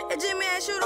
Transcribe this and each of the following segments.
Jimmy, I shoot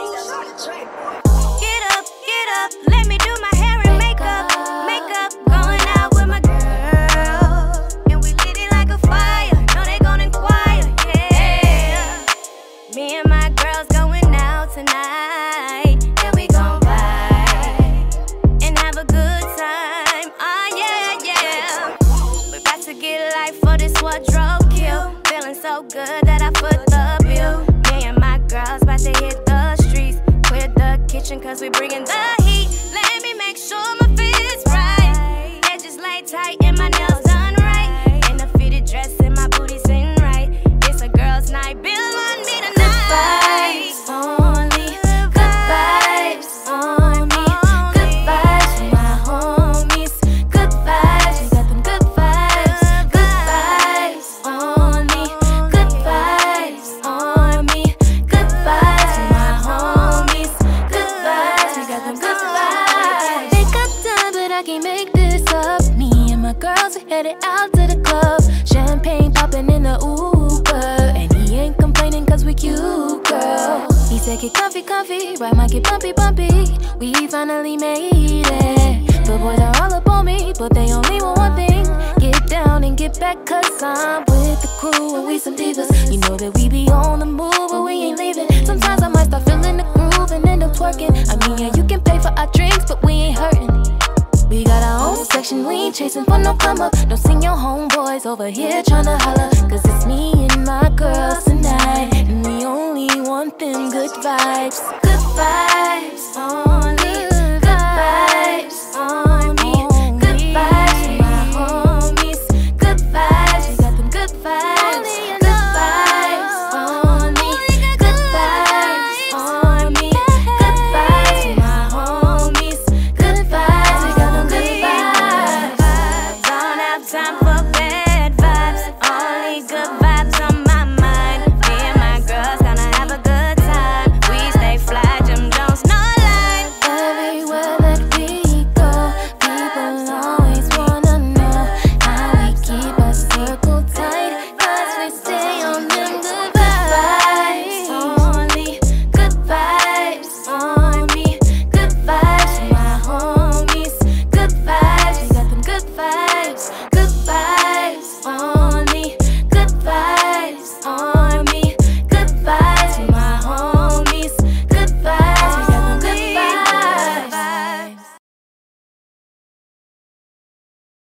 Get up, let me do my hair and makeup. Going out with my girl, and we lit it like a fire. Know they gon' inquire, yeah. Me and my girls going out tonight, and we gon' vibe and have a good time. Oh yeah. We about to get life for this wardrobe kill. Feeling so good that I foot the bill. Me and my girls about to hit the streets, clear the kitchen 'cause we bringing the heat. Let me make sure my fit's right. Edges laid tight and my nails done right, and a fitted dress and my booty sitting right. It's a girls' night, bill on me tonight. Good vibes only, good vibes on me, good vibes for my homies, good vibes, we got them good vibes on me, good vibes on me, good vibes for my homies, good vibes, we got them good vibes. Makeup done, but I can't make this up. Me and my girls, we headed out to the club, champagne popping in the Uber, and he ain't complaining 'cause we cute, girl. He said get comfy, right, might get bumpy. We finally made it. The boys are all up on me, but they only want one thing: get down and get back, 'cause I'm with the crew and we some divas. You know that we be on the move, but we ain't leaving. Sometimes I might start feeling the groove and end up twerking. I mean, yeah, you can pay for our drinks, but we ain't hurting. We got our own section, we ain't chasing for no come up. Don't sing your homeboys over here tryna holler, 'cause it's me and my girls tonight, and we only want them good vibes only.